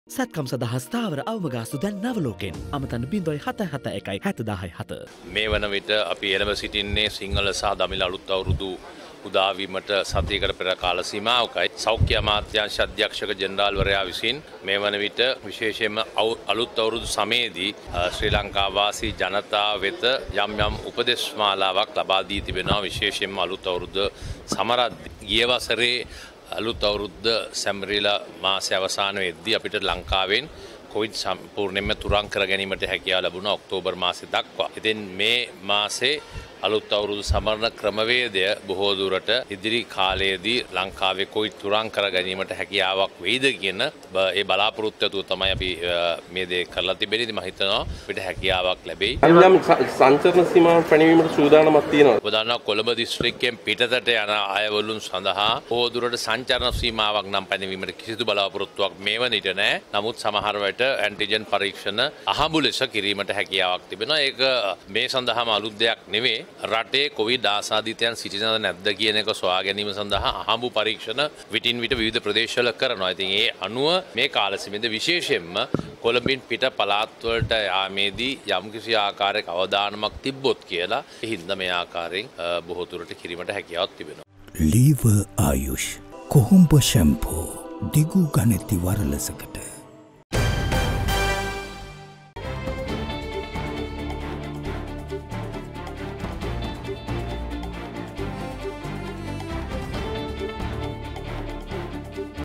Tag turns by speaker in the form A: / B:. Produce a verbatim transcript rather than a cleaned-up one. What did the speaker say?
A: සැත්කම් සඳහා ස්ථාවර අවමගාස්තු දැන් නවලෝකෙන් අමතන්න බින්දොයි හත හත එකයි හැතදාහයි හත.
B: මේ වන විට අපි එළඹ සිටින්නේ සිංහල සහ දමිළ අලුත් අවුරුදු උදාවීමට සතියකට පෙර කාල සීමාවකයි. සෞඛ්‍ය අමාත්‍යාංශ අධ්‍යක්ෂක ජෙනරාල්වරයා විසින් මේ වන විට විශේෂයෙන්ම අලුත් අවුරුදු සමයේදී ශ්‍රී ලංකා වාසී ජනතාව වෙත යම් යම් උපදෙස් මාලාවක් ලබා දී තිබෙනවා. විශේෂයෙන්ම අලුත් අවුරුද්ද සමරද්දී ගිය වසරේ අලුත් අවුරුද්ද සැමරිලා මාසයේ අවසාන වෙද්දී අපිට ලංකාවෙන් කොවිඩ් සම්පූර්ණයෙන්ම තුරන් කර ගැනීමට හැකියාව ලැබුණා ඔක්තෝබර් මාසෙ දක්වා. ඉතින් මේ මාසේ අලුත් අවුරුදු සමරන ක්‍රමවේදය බොහෝ දුරට ඉදිරි කාලයේදී ලංකාවේ කොවිඩ් තුරන් කර ගැනීමට හැකියාවක් වෙයිද කියන ඒ බලාපොරොත්තු ඇතුව තමයි අපි මේ දේ කරලා තිබෙන්නේ. ඉතින් මම හිතනවා අපිට හැකියාවක් ලැබෙයි.
C: යම් සංචරණ සීමාවන් පැනවීමට සූදානමක් තියෙනවා.
B: ඔබ දන්නවා කොළඹ දිස්ත්‍රික්කයෙන් පිටතට යන අයවලුන් සඳහා බොහෝ දුරට සංචරණ සීමාවක් නම් පැනවීමට කිසිදු බලාපොරොත්තුවක් මේ වන විට නැහැ. නමුත් සමහර විට ඇන්ටිජන් පරීක්ෂණ අහඹු ලෙස කිරීමට හැකියාවක් තිබෙනවා. ඒක මේ සඳහාම අලුත් දෙයක් නෙවෙයි. රටේ කොවිඩ් ආසාදිතයන් සිටිනවද නැද්ද කියන එක සොයා ගැනීම සඳහා අහඹු පරීක්ෂණ විටින් විට විවිධ ප්‍රදේශවල කරනවා. ඉතින් ඒ අනුව මේ කාල සීමාවෙදී විශේෂයෙන්ම කොළඹින් පිට පළාත් වලට යාමේදී යම්කිසි ආකාරයක අවධානමක් තිබ්බොත් කියලා ඒ හින්දා මේ ආකාරයෙන් බොහෝ දුරට කිරීමට හැකියාවක් තිබෙනවා.
D: ලීවර් ආයුෂ් කොහොඹ ෂැම්පූ දිගු ගණති වරලසකට